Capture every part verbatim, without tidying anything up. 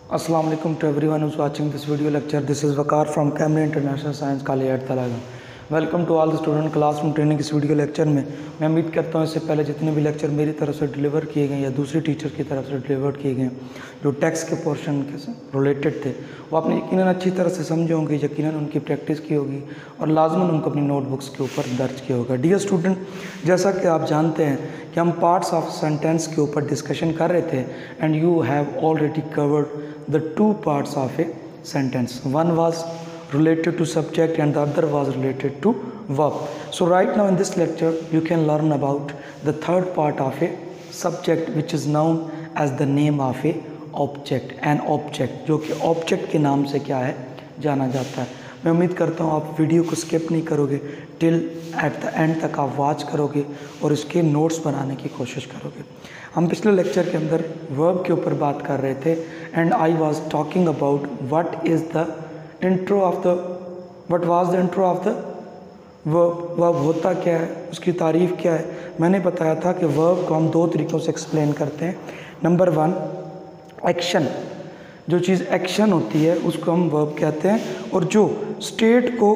Assalamu alaikum to everyone who's watching this video lecture. This is Waqar from Camry International Science College at Talaga. Welcome to all the student classroom training. इस video lecture में मैं उम्मीद करता हूँ इससे पहले जितने भी लेक्चर मेरी तरफ से डिलीवर किए गए या दूसरी टीचर की तरफ से डिलीवर किए गए जो टेक्स्ट के पोर्शन के से रिलेटेड थे वो आपने यकीनन अच्छी तरह से समझे होंगे, यकीनन उनकी प्रैक्टिस की होगी और लाजमन उनको अपनी नोटबुक्स के ऊपर दर्ज किया होगा। डियर स्टूडेंट, जैसा कि आप जानते हैं कि हम पार्ट्स ऑफ सेंटेंस के ऊपर डिस्कशन कर रहे थे and you have already covered the two parts of a sentence. One was related to subject and the other was related to verb. So right now in this lecture you can learn about the third part of a subject which is known as the name of a object, an object जो कि object के नाम से क्या है जाना जाता है। मैं उम्मीद करता हूँ आप वीडियो को स्किप नहीं करोगे, टिल एट द एंड तक आप वॉच करोगे और इसके नोट्स बनाने की कोशिश करोगे। हम पिछले लेक्चर के अंदर वर्ब के ऊपर बात कर रहे थे and I was talking about what is the intro of the what was the intro of the verb. Verb होता क्या है, उसकी तारीफ़ क्या है। मैंने बताया था कि वर्ब को हम दो तरीक़ों से एक्सप्लेन करते हैं। नंबर वन, एक्शन, जो चीज़ एक्शन होती है उसको हम वर्ब कहते हैं और जो स्टेट को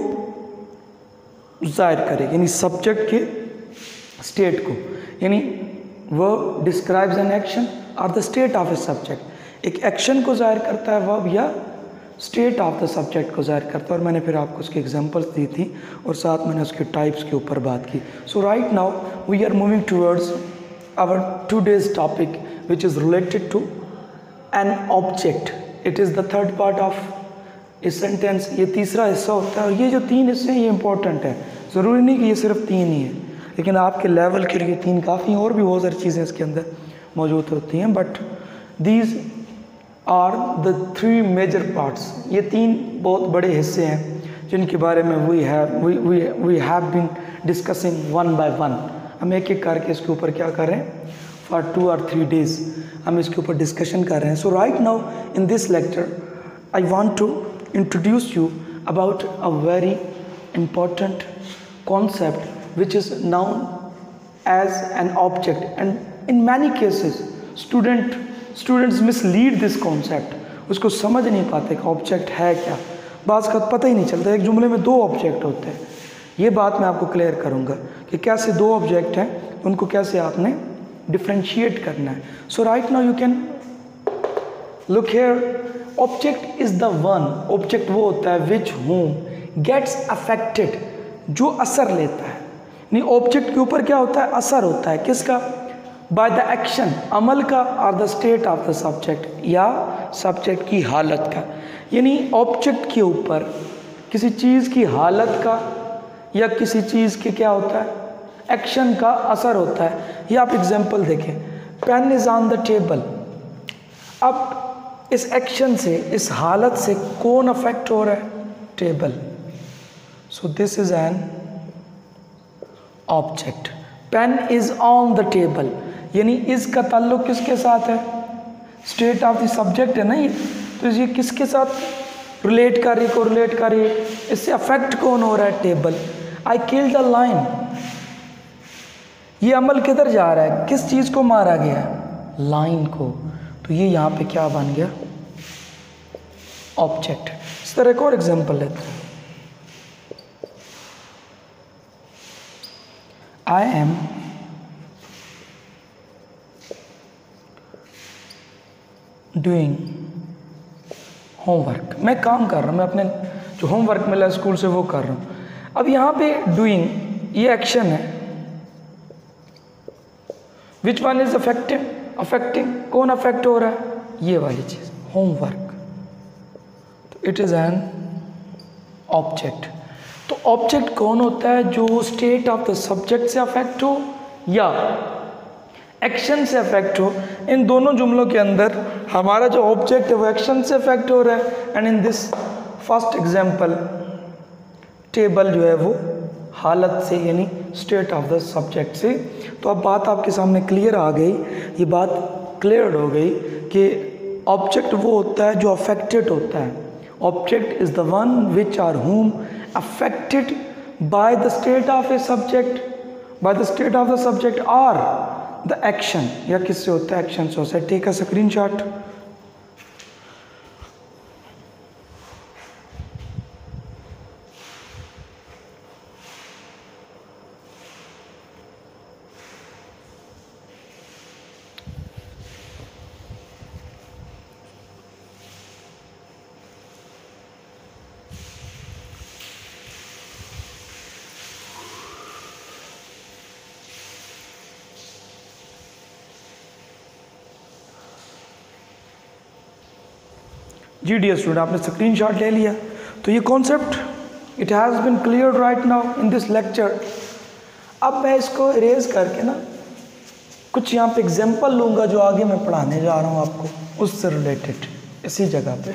ज़ाहिर करे यानी सब्जेक्ट के स्टेट को, यानी वर्ब डिस्क्राइब्स एन एक्शन और the state of a subject. एक एक्शन को ज़ाहिर करता है वर्ब या स्टेट ऑफ द सब्जेक्ट को ज़ाहिर करता है और मैंने फिर आपको उसकी एग्जांपल्स दी थी और साथ मैंने उसके टाइप्स के ऊपर बात की। So right now we are moving towards our today's topic which is related to an object. It is the third part of a sentence. ये तीसरा हिस्सा होता है और ये जो तीन हिस्से हैं ये इंपॉर्टेंट है। ज़रूरी नहीं कि ये सिर्फ तीन ही है, लेकिन आपके लेवल के लिए तीन काफ़ी, और भी बहुत सारी चीज़ें इसके अंदर मौजूद होती हैं, but these are the three major parts. ये तीन बहुत बड़े हिस्से हैं जिनके बारे में we have we we we have been discussing one by one. हम एक एक करके इसके ऊपर क्या कर रहे हैं, फॉर टू और थ्री डेज हम इसके ऊपर डिस्कशन कर रहे हैं। So right now in this lecture I want to introduce you about a very important concept which is known as an object and in many cases student students mislead this concept. उसको समझ नहीं पाते कि object है क्या, बात का पता ही नहीं चलता। एक जुमले में दो ऑब्जेक्ट होते हैं, ये बात मैं आपको क्लियर करूंगा कि कैसे दो ऑब्जेक्ट हैं, उनको कैसे आपने डिफ्रेंशिएट करना है। So right now you can look here, object is the one, object वो होता है विच होम गेट्स अफेक्टेड, जो असर लेता है। नहीं, ऑब्जेक्ट के ऊपर क्या होता है, असर होता है, किसका, बाय द एक्शन, अमल का, और the state of the subject, या सब्जेक्ट की हालत का। यानी ऑब्जेक्ट के ऊपर किसी चीज़ की हालत का या किसी चीज़ के क्या होता है, एक्शन का असर होता है। ये आप एग्जांपल देखें, pen is on the table. अब इस एक्शन से, इस हालत से कौन अफेक्ट हो रहा है, table. So this is an object. Pen is on the table, यानी इसका ताल्लुक किसके साथ है, स्टेट ऑफ द सब्जेक्ट है ना ये, तो ये किसके साथ रिलेट कर रही को रिलेट कर रही है, इससे अफेक्ट कौन हो रहा है, table. I kill the line, ये अमल किधर जा रहा है, किस चीज़ को मारा गया, लाइन को, तो ये यहाँ पे क्या बन गया, ऑब्जेक्ट। इस तरह एक और एग्जाम्पल लेते हैं। आई एम डूइंग होमवर्क, मैं काम कर रहा हूँ, मैं अपने जो होमवर्क मिला स्कूल से वो कर रहा हूँ। अब यहाँ पे डूइंग ये एक्शन है, which one is affecting, affecting, कौन अफेक्ट हो रहा है, ये वाली चीज़, होमवर्क, तो इट इज़ एन ऑब्जेक्ट। तो ऑब्जेक्ट कौन होता है, जो स्टेट ऑफ द सब्जेक्ट से अफेक्ट हो या एक्शन से अफेक्ट हो। इन दोनों जुमलों के अंदर हमारा जो ऑब्जेक्ट है वो एक्शन से अफेक्ट हो रहा है and in this first example table जो है वो हालत से यानी स्टेट ऑफ द सब्जेक्ट से। तो अब बात आपके सामने क्लियर आ गई, ये बात क्लियर हो गई कि ऑब्जेक्ट वो होता है जो अफेक्टेड होता है। Object is the one which are whom affected by the state of a subject, by the state of the subject और द एक्शन, या किससे होता है, एक्शन से होता है। Take a screenshot. जी डियर स्टूडेंट, आपने स्क्रीनशॉट ले लिया। तो ये concept it has been clear right now in this lecture. अब मैं इसको इरेज करके ना कुछ यहाँ पे एग्जांपल लूँगा जो आगे मैं पढ़ाने जा रहा हूँ आपको, उससे रिलेटेड इसी जगह पे।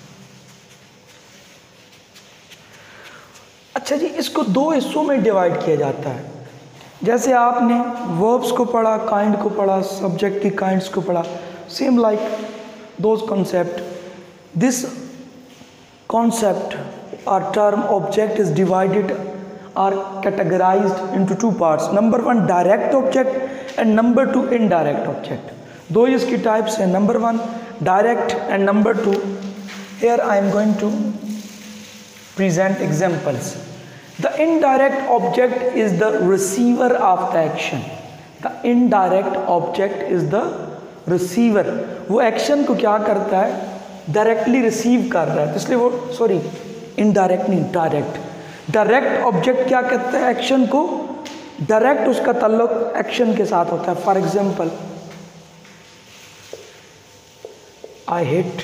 अच्छा जी, इसको दो हिस्सों में डिवाइड किया जाता है। जैसे आपने वर्ब्स को पढ़ा, काइंड को पढ़ा, सब्जेक्ट की काइंड्स को पढ़ा, same like those concept this concept or term object is divided or categorized into two parts. Number one direct object and number two indirect object. दो इसकी types हैं, number one direct and number two. Here I am going to present examples. The indirect object is the receiver of the action. The indirect object is the receiver. वो action को क्या करता है, directly receive कर रहा है, तो इसलिए वो सॉरी इनडायरेक्ट नहीं डायरेक्ट। डायरेक्ट ऑब्जेक्ट क्या कहता है, एक्शन को डायरेक्ट उसका ताल्लुक एक्शन के साथ होता है। For example I hit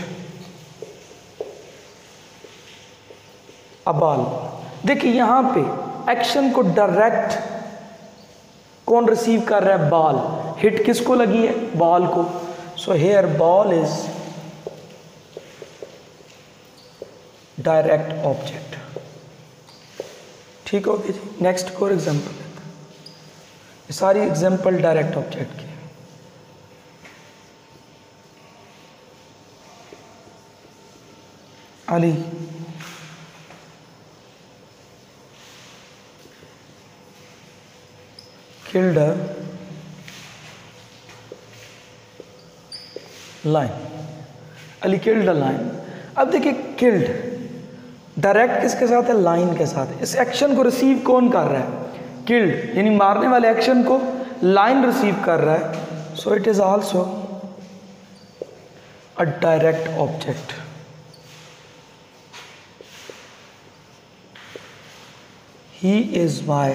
a ball. देखिए यहाँ पे एक्शन को डायरेक्ट कौन रिसीव कर रहा है, बॉल। हिट किसको लगी है, बॉल को। So here ball is direct object. ठीक होगी जी। नेक्स्ट को एग्जांपल लेते हैं। ये सारी एग्जांपल डायरेक्ट ऑब्जेक्ट की। Ali killed a lion. Ali killed a lion। अब देखिए killed डायरेक्ट किसके साथ है, लाइन के साथ। इस एक्शन को रिसीव कौन कर रहा है, किल्ड यानी मारने वाले एक्शन को लाइन रिसीव कर रहा है। So it is also a direct object. He is my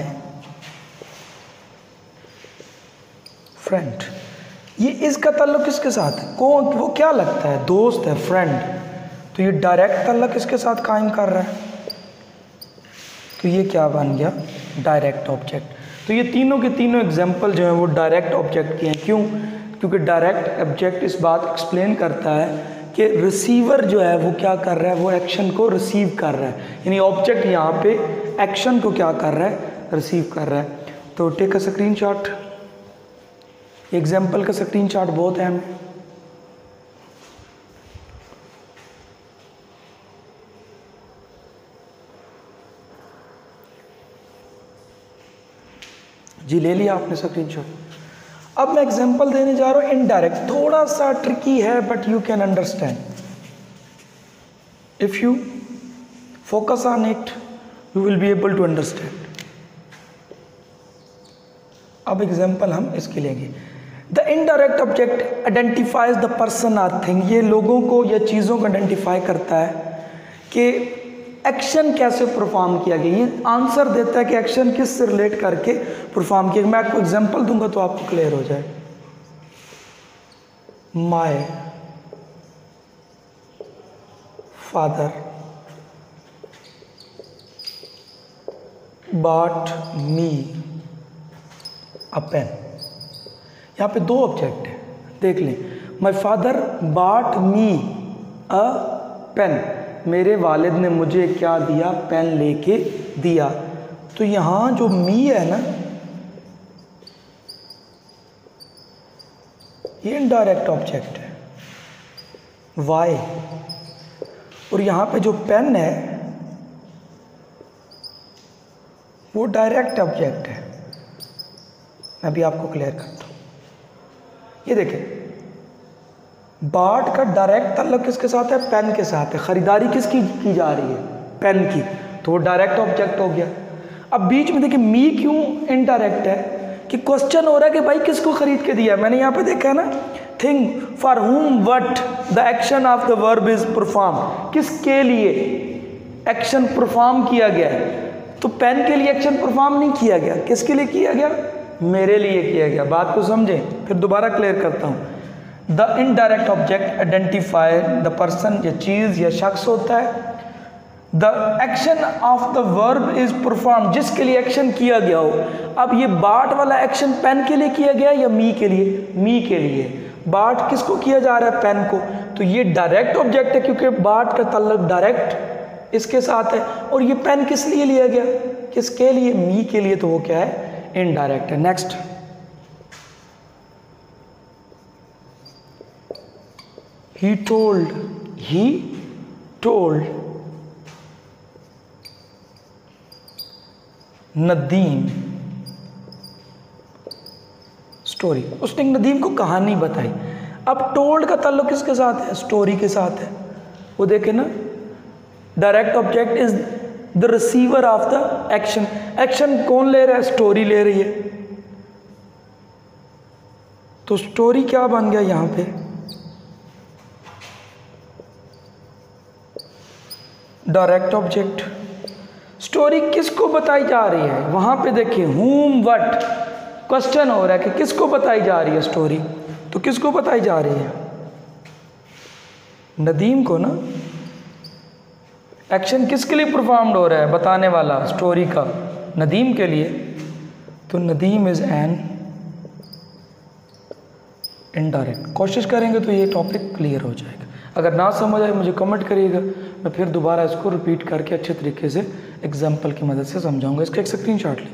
friend. ये इसका ताल्लुक किसके साथ है, कौन, वो क्या लगता है, दोस्त है, फ्रेंड। तो ये डायरेक्ट ताल्लुक किसके साथ कायम कर रहा है, तो ये क्या बन गया, डायरेक्ट ऑब्जेक्ट। तो ये तीनों के तीनों एग्जांपल जो हैं वो डायरेक्ट ऑब्जेक्ट के हैं। क्यों, क्योंकि डायरेक्ट ऑब्जेक्ट इस बात एक्सप्लेन करता है कि रिसीवर जो है वो क्या कर रहा है, वो एक्शन को रिसीव कर रहा है। यानी ऑब्जेक्ट यहाँ पे एक्शन को क्या कर रहा है, रिसीव कर रहा है। तो टेक अ स्क्रीनशॉट। एग्जाम्पल का स्क्रीनशॉट बहुत अहम है। जी ले लिया आपने स्क्रीनशॉट। अब मैं एग्जांपल देने जा रहा हूँ इनडायरेक्ट। थोड़ा सा ट्रिकी है but you can understand if you focus on it, you will be able to understand. अब एग्जांपल हम इसके लेंगे। The indirect object identifies the person or thing. ये लोगों को या चीज़ों को आइडेंटिफाई करता है कि एक्शन कैसे परफॉर्म किया गया। ये आंसर देता है कि एक्शन किस से रिलेट करके परफॉर्म किया। मैं आपको एग्जांपल दूंगा तो आपको क्लियर हो जाए। My father bought me a pen. यहाँ पे दो ऑब्जेक्ट है, देख लें। My father bought me a pen. मेरे वालिद ने मुझे क्या दिया, पेन लेके दिया। तो यहाँ जो मी है ना, ये इनडायरेक्ट ऑब्जेक्ट है, वाई। और यहाँ पे जो पेन है वो डायरेक्ट ऑब्जेक्ट है। मैं भी आपको क्लियर करता हूँ। ये देखें, बाट का डायरेक्ट ताल्लुक किसके साथ है, पेन के साथ है। ख़रीदारी किसकी की जा रही है, पेन की, तो वो डायरेक्ट ऑब्जेक्ट हो गया। अब बीच में देखिए मी क्यों इनडायरेक्ट है, कि क्वेश्चन हो रहा है कि भाई किसको खरीद के दिया। मैंने यहाँ पे देखा है ना, thing for whom what the action of the verb is perform. किसके लिए एक्शन परफॉर्म किया गया है, तो पेन के लिए एक्शन परफॉर्म नहीं किया गया, किसके लिए किया गया, मेरे लिए किया गया। बात को समझें, फिर दोबारा क्लियर करता हूँ। The indirect object identify the person या चीज़ या शख्स होता है। The action of the verb is perform, जिसके लिए एक्शन किया गया हो। अब ये बाट वाला एक्शन पेन के लिए किया गया या मी के लिए? मी के लिए। बाट किसको किया जा रहा है? पेन को। तो ये डायरेक्ट ऑब्जेक्ट है क्योंकि बाट का ताल्लुक डायरेक्ट इसके साथ है। और ये पेन किस लिए लिया गया? किसके लिए? मी के लिए। तो वो क्या है? इनडायरेक्ट है। Next, he told, he told Nadeem story, उसने नदीम को कहानी बताई। अब टोल्ड का ताल्लुक किसके साथ है? स्टोरी के साथ है। वो देखे ना, direct object is the receiver of the action. Action कौन ले रहा है? स्टोरी ले रही है। तो स्टोरी क्या बन गया यहां पे? Direct object. स्टोरी किसको बताई जा रही है? वहां पे देखिए whom what क्वेश्चन हो रहा है कि किसको बताई जा रही है स्टोरी। तो किसको बताई जा रही है? नदीम को ना। एक्शन किसके लिए परफॉर्म्ड हो रहा है? बताने वाला स्टोरी का नदीम के लिए। तो नदीम इज एन इनडायरेक्ट। कोशिश करेंगे तो ये टॉपिक क्लियर हो जाएगा। अगर ना समझ आए मुझे कमेंट करिएगा, मैं फिर दोबारा इसको रिपीट करके अच्छे तरीके से एग्जाम्पल की मदद से समझाऊंगा। इसका एक स्क्रीनशॉट लें।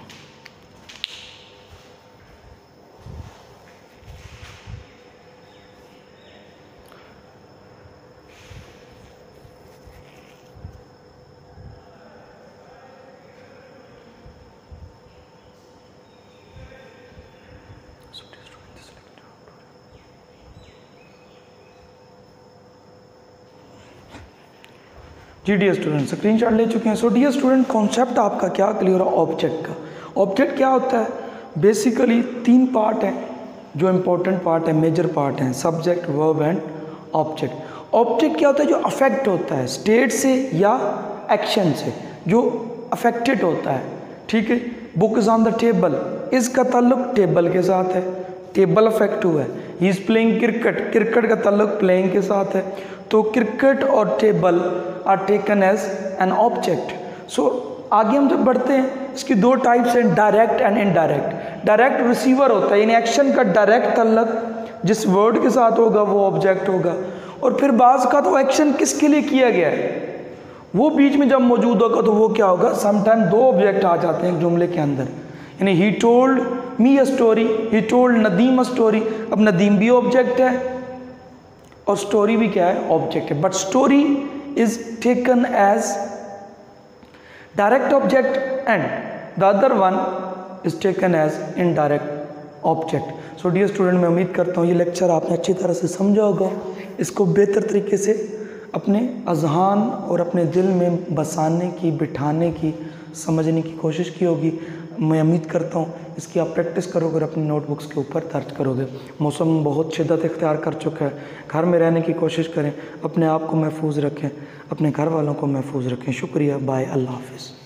जी डियर स्टूडेंट, स्क्रीनशॉट ले चुके हैं। सो डियर स्टूडेंट, कॉन्सेप्ट आपका क्या क्लियर है ऑब्जेक्ट का? ऑब्जेक्ट क्या होता है? बेसिकली तीन पार्ट हैं जो इम्पोर्टेंट पार्ट है, मेजर पार्ट हैं, subject, verb and object. Object क्या होता है? जो अफेक्ट होता है स्टेट से या एक्शन से, जो अफेक्टेड होता है। ठीक है। Book is on the table, इसका ताल्लुक टेबल के साथ है, टेबल अफेक्ट हुआ है। He is playing cricket, cricket का ताल्लुक प्लेइंग के साथ है। तो क्रिकेट और table are taken as an object. So आगे हम जब बढ़ते हैं, इसकी दो टाइप्स हैं, direct and indirect. Direct receiver होता है, यानी एक्शन का डायरेक्ट ताल्लुक जिस वर्ड के साथ होगा वो ऑब्जेक्ट होगा। और फिर बाज़ का तो एक्शन किसके लिए किया गया है वो बीच में जब मौजूद होगा तो वो क्या होगा? समटाइम दो ऑब्जेक्ट आ जाते हैं जुमले के अंदर। यानी he told me a story, he told Nadeem a story. अब नदीम भी ऑब्जेक्ट है और स्टोरी भी क्या है? ऑब्जेक्ट है। But story is taken as direct object and the other one is taken as indirect object. So dear student, मैं उम्मीद करता हूँ ये लेक्चर आपने अच्छी तरह से समझा होगा। इसको बेहतर तरीके से अपने अजहान और अपने दिल में बसाने की, बिठाने की, समझने की कोशिश की होगी। मैं उम्मीद करता हूँ इसकी आप प्रैक्टिस करोगे और अपनी नोटबुक्स के ऊपर दर्ज करोगे। मौसम बहुत शिद्दत इख्तियार कर चुका है, घर में रहने की कोशिश करें, अपने आप को महफूज रखें, अपने घर वालों को महफूज रखें। शुक्रिया, बाय, अल्लाह हाफिज़।